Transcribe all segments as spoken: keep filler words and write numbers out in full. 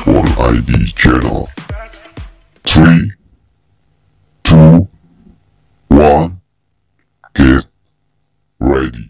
Explore I D channel. three, two, one, get ready.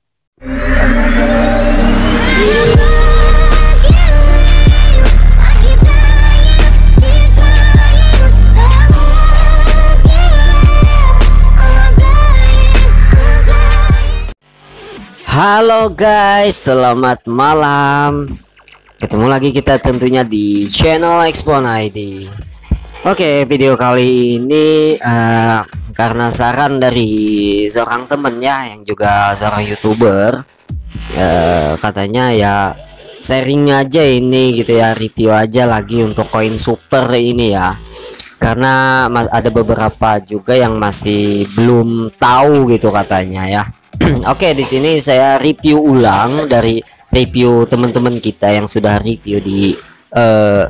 Halo guys, selamat malam. Ketemu lagi kita tentunya di channel Explore I D. Oke, video kali ini uh, karena saran dari seorang temen ya, yang juga seorang youtuber, uh, katanya ya sharing aja ini gitu ya, review aja lagi untuk koin super ini ya, karena ada beberapa juga yang masih belum tahu gitu katanya ya. Oke, di sini saya review ulang dari review teman-teman kita yang sudah review di uh,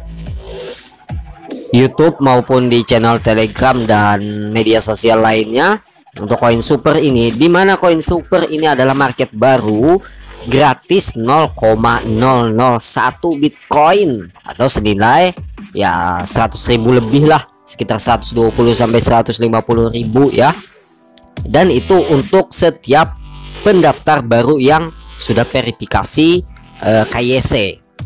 YouTube maupun di channel Telegram dan media sosial lainnya untuk koin super ini, dimana koin super ini adalah market baru gratis nol koma nol nol satu Bitcoin atau senilai ya seratus ribu lebih lah, sekitar seratus dua puluh sampai seratus lima puluh ribu ya. Dan itu untuk setiap pendaftar baru yang sudah verifikasi uh, K Y C.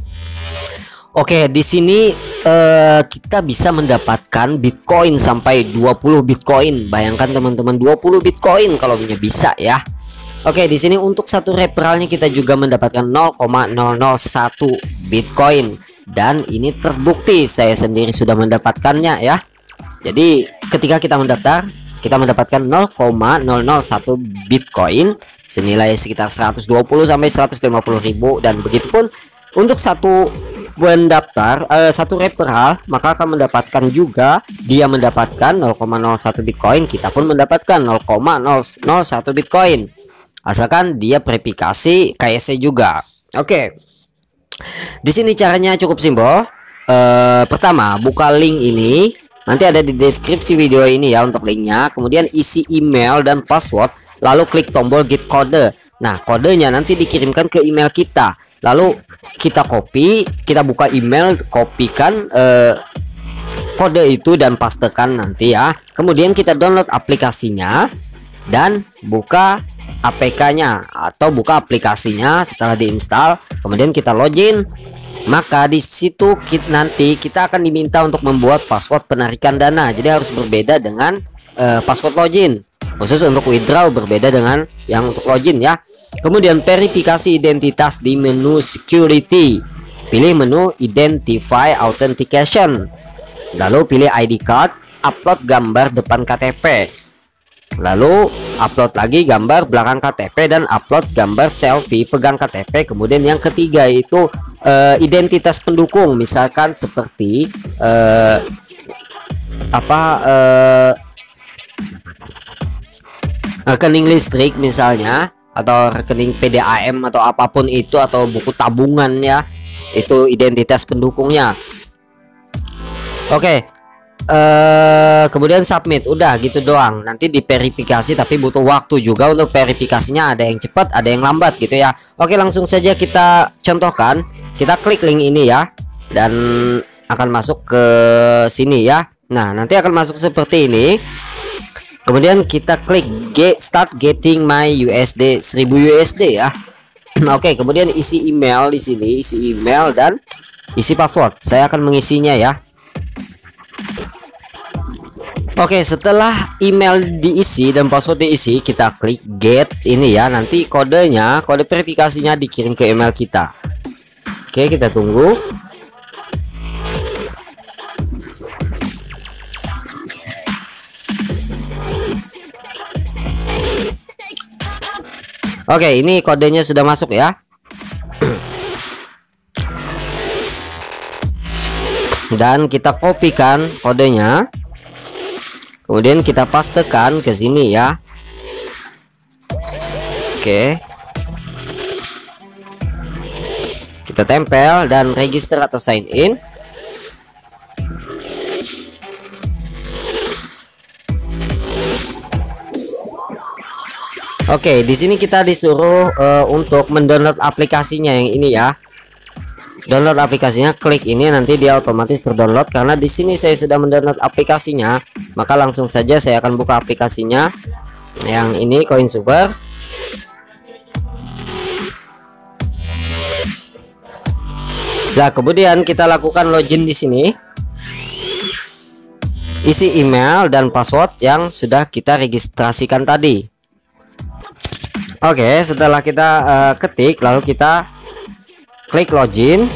Oke, di sini uh, kita bisa mendapatkan Bitcoin sampai dua puluh Bitcoin. Bayangkan teman-teman, dua puluh Bitcoin kalau punya bisa ya. Oke, di sini untuk satu referralnya kita juga mendapatkan nol koma nol nol satu Bitcoin, dan ini terbukti saya sendiri sudah mendapatkannya ya. Jadi ketika kita mendaftar, kita mendapatkan nol koma nol nol satu Bitcoin senilai sekitar seratus dua puluh sampai seratus lima puluh ribu, dan begitupun untuk satu pendaftar uh, satu referral maka akan mendapatkan juga, dia mendapatkan nol koma nol satu Bitcoin, kita pun mendapatkan nol koma nol nol satu Bitcoin asalkan dia verifikasi K Y C juga. Oke. Di sini caranya cukup simpel. Uh, pertama, buka link ini. Nanti ada di deskripsi video ini ya untuk linknya. Kemudian isi email dan password, lalu klik tombol get kode. Nah, kodenya nanti dikirimkan ke email kita. Lalu kita copy, kita buka email, kopikan eh, kode itu dan pastekan nanti ya. Kemudian kita download aplikasinya dan buka A P K-nya atau buka aplikasinya. Setelah diinstal, kemudian kita login. Maka di situ kita, nanti kita akan diminta untuk membuat password penarikan dana. Jadi harus berbeda dengan uh, password login. Khusus untuk withdraw berbeda dengan yang untuk login ya. Kemudian verifikasi identitas di menu security. Pilih menu identify authentication. Lalu pilih I D card, upload gambar depan K T P. Lalu upload lagi gambar belakang K T P dan upload gambar selfie pegang K T P. Kemudian yang ketiga itu Uh, identitas pendukung, misalkan seperti uh, apa uh, rekening listrik misalnya, atau rekening P D A M atau apapun itu, atau buku tabungannya, itu identitas pendukungnya. Oke, uh, kemudian submit, udah gitu doang. Nanti diverifikasi, tapi butuh waktu juga untuk verifikasinya, ada yang cepat ada yang lambat gitu ya. Oke, langsung saja kita contohkan. Kita klik link ini ya, dan akan masuk ke sini ya. Nah, nanti akan masuk seperti ini. Kemudian kita klik get start getting my U S D, seribu U S D ya. Oke, kemudian isi email di sini, isi email dan isi password. Saya akan mengisinya ya. Oke, setelah email diisi dan password diisi, kita klik get ini ya. Nanti kodenya, kode verifikasinya dikirim ke email kita. Oke, kita tunggu. Oke, ini kodenya sudah masuk ya. Dan kita kopikan kodenya. Kemudian kita pastekan ke sini ya. Oke. Kita tempel dan register atau sign in. Oke, di sini kita disuruh uh, untuk mendownload aplikasinya yang ini ya. download aplikasinya, klik ini nanti dia otomatis terdownload. Karena di sini saya sudah mendownload aplikasinya, maka langsung saja saya akan buka aplikasinya yang ini, Koin Super. Nah, kemudian kita lakukan login di sini. Isi email dan password yang sudah kita registrasikan tadi. Oke, setelah kita uh, ketik, lalu kita klik login.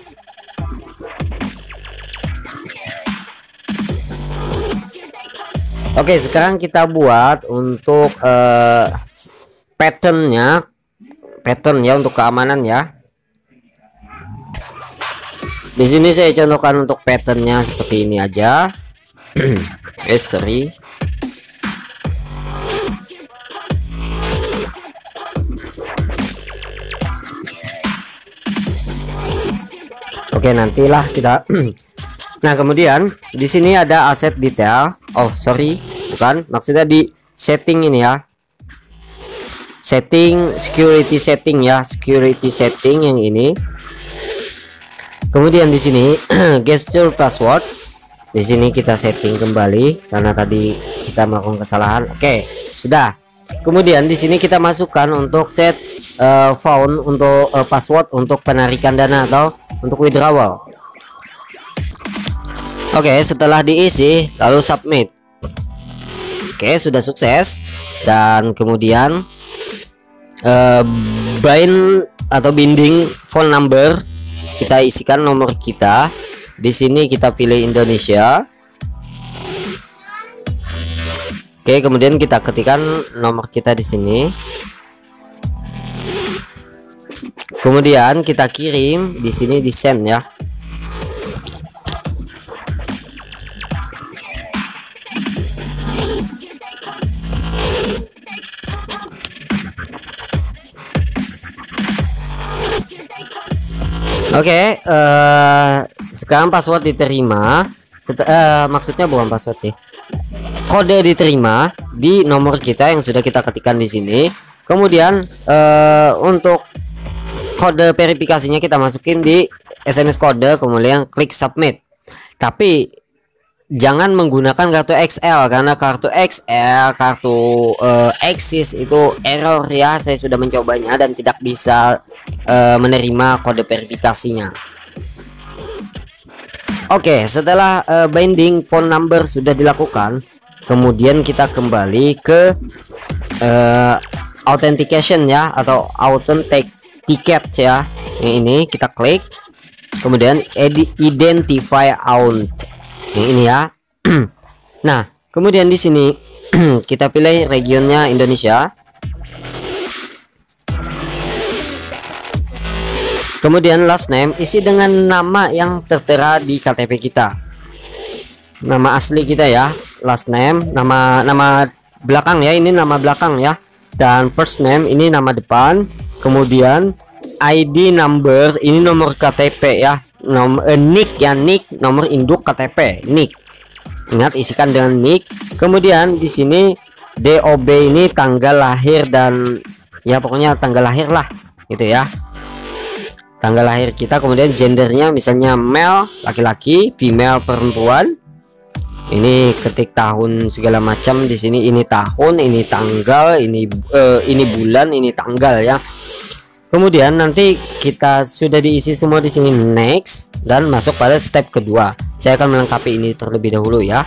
Oke, sekarang kita buat untuk uh, patternnya, pattern ya, untuk keamanan ya. Di sini saya contohkan untuk patternnya seperti ini aja. History. Oke, nantilah kita. Nah, kemudian di sini ada aset detail. Oh, sorry, bukan. Maksudnya di setting ini ya. Setting, security setting ya, security setting yang ini. Kemudian di sini gesture password. Di sini kita setting kembali karena tadi kita melakukan kesalahan. Oke, sudah. Kemudian di sini kita masukkan untuk set uh, found untuk uh, password untuk penarikan dana atau untuk withdrawal. Oke, setelah diisi lalu submit. Oke, sudah sukses. Dan kemudian uh, bind atau binding phone number, kita isikan nomor kita. Di sini kita pilih Indonesia. Oke, kemudian kita ketikkan nomor kita di sini. Kemudian kita kirim di sini, di send ya. Oke, okay, uh, sekarang password diterima. Set, uh, maksudnya bukan password sih, kode diterima di nomor kita yang sudah kita ketikkan di sini. Kemudian uh, untuk kode verifikasinya kita masukin di S M S kode, kemudian klik submit. Tapi jangan menggunakan kartu X L karena kartu X L, kartu uh, Axis itu error ya. Saya sudah mencobanya dan tidak bisa uh, menerima kode verifikasinya. Oke, setelah uh, binding phone number sudah dilakukan, kemudian kita kembali ke uh, authentication ya, atau authentic ticket ya. Yang ini kita klik, kemudian identify account yang ini ya. Nah, kemudian di sini kita pilih regionnya Indonesia. Kemudian last name isi dengan nama yang tertera di K T P kita. Nama asli kita ya, last name, nama nama belakang ya, ini nama belakang ya. Dan first name ini nama depan. Kemudian I D number ini nomor K T P ya. Nomor eh, nick ya, nick nomor induk K T P, nick. Ingat, isikan dengan nick. Kemudian di sini D O B ini tanggal lahir dan ya pokoknya tanggal lahir lah gitu ya, tanggal lahir kita. Kemudian gendernya misalnya male laki-laki, female perempuan. Ini ketik tahun segala macam di sini. Ini tahun, ini tanggal, ini uh, ini bulan, ini tanggal ya. Kemudian nanti kita sudah diisi semua di sini, next, dan masuk pada step kedua. Saya akan melengkapi ini terlebih dahulu ya.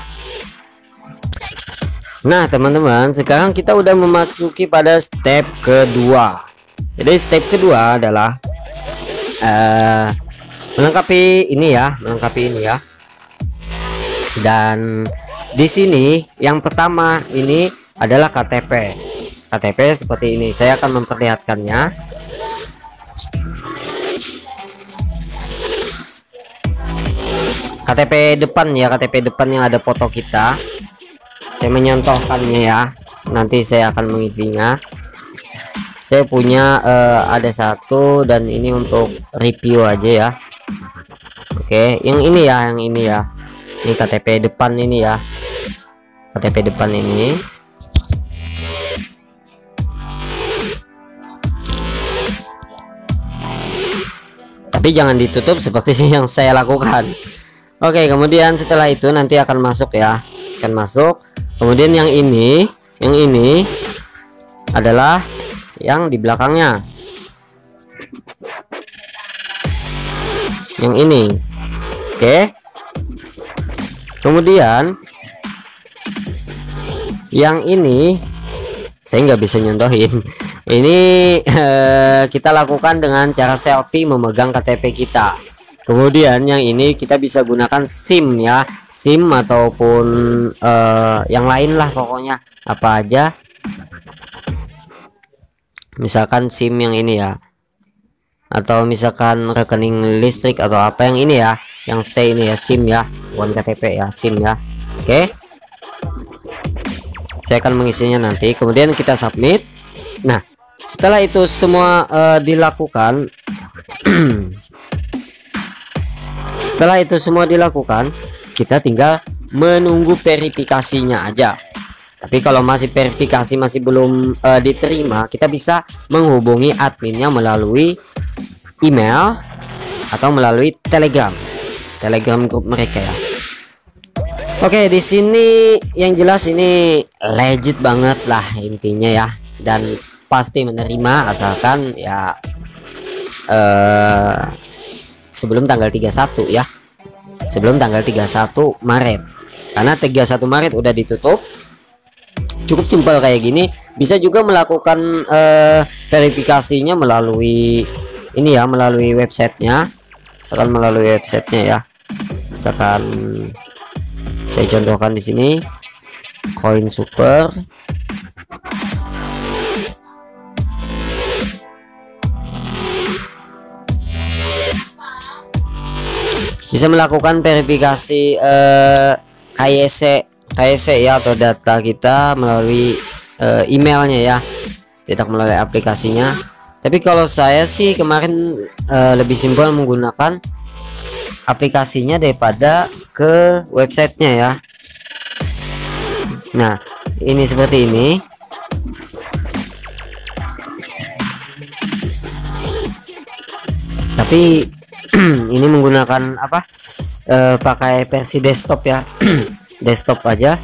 Nah teman-teman, sekarang kita udah memasuki pada step kedua. Jadi step kedua adalah uh, melengkapi ini ya, melengkapi ini ya. Dan di sini yang pertama ini adalah K T P. K T P seperti ini. Saya akan memperlihatkannya. K T P depan ya, K T P depan yang ada foto kita. Saya menyontohkannya ya, nanti saya akan mengisinya. Saya punya uh, ada satu, dan ini untuk review aja ya. Oke, yang ini ya, yang ini ya, ini K T P depan ini ya, K T P depan ini. tapi jangan ditutup seperti yang saya lakukan. Oke, kemudian setelah itu nanti akan masuk ya, akan masuk. Kemudian yang ini, yang ini adalah yang di belakangnya. Yang ini. Oke. Kemudian yang ini saya nggak bisa nyontohin. Ini eh, kita lakukan dengan cara selfie memegang K T P kita. Kemudian yang ini kita bisa gunakan SIM ya, SIM ataupun eh, yang lain lah, pokoknya apa aja. Misalkan SIM yang ini ya, atau misalkan rekening listrik atau apa yang ini ya, yang C ini ya, SIM ya, bukan K T P ya, SIM ya. Oke, saya akan mengisinya nanti. Kemudian kita submit. Nah, setelah itu semua uh, dilakukan setelah itu semua dilakukan, kita tinggal menunggu verifikasinya aja. Tapi kalau masih verifikasi masih belum uh, diterima, kita bisa menghubungi adminnya melalui email atau melalui Telegram, Telegram grup mereka ya. Oke, di sini yang jelas ini legit banget lah intinya ya, dan pasti menerima asalkan ya eh, sebelum tanggal tiga puluh satu ya, sebelum tanggal tiga puluh satu Maret, karena tiga puluh satu Maret udah ditutup. Cukup simpel kayak gini. Bisa juga melakukan eh, verifikasinya melalui ini ya, melalui websitenya. Misalkan melalui websitenya ya, misalkan saya contohkan di sini Coin Super. Bisa melakukan verifikasi eh, K Y C K Y C ya, atau data kita melalui uh, emailnya ya, tidak melalui aplikasinya. Tapi kalau saya sih kemarin uh, lebih simpel menggunakan aplikasinya daripada ke websitenya ya. Nah, ini seperti ini. Tapi ini menggunakan apa? Uh, pakai versi desktop ya. Desktop aja,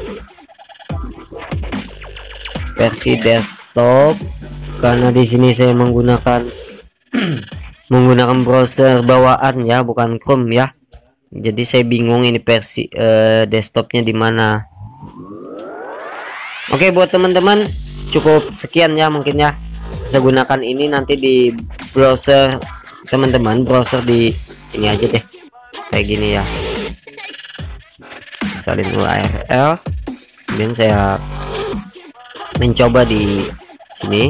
versi desktop, karena di sini saya menggunakan menggunakan browser bawaan ya, bukan Chrome ya. Jadi saya bingung ini versi uh, desktopnya di mana. Oke, buat teman-teman cukup sekian ya, mungkin ya. Saya gunakan ini nanti di browser teman-teman, browser di ini aja deh, kayak gini ya. Salin U R L, kemudian saya mencoba di sini.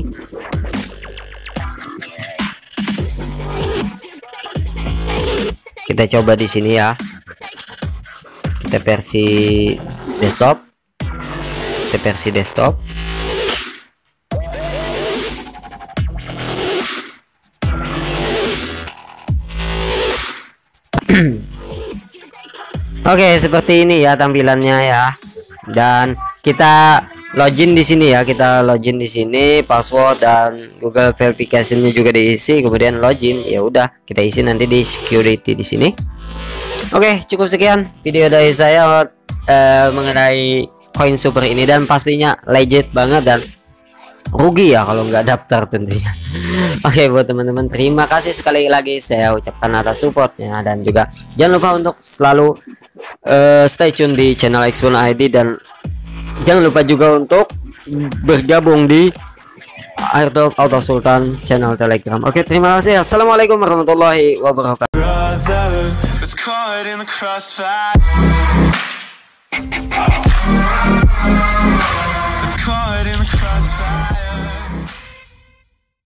Kita coba di sini ya, kita versi desktop, kita versi desktop. Oke, seperti ini ya tampilannya ya. Dan kita login di sini ya, kita login di sini, password dan Google verification-nya juga diisi, kemudian login. Ya udah, kita isi nanti di security di sini. Oke, cukup sekian video dari saya uh, mengenai Coin Super ini, dan pastinya legit banget dan rugi ya kalau nggak daftar tentunya. Oke, buat teman-teman terima kasih sekali lagi saya ucapkan atas supportnya, dan juga jangan lupa untuk selalu uh, stay tune di channel Xbon I D, dan jangan lupa juga untuk bergabung di Airdrop Auto Sultan channel Telegram. Oke, terima kasih. Assalamualaikum warahmatullahi wabarakatuh.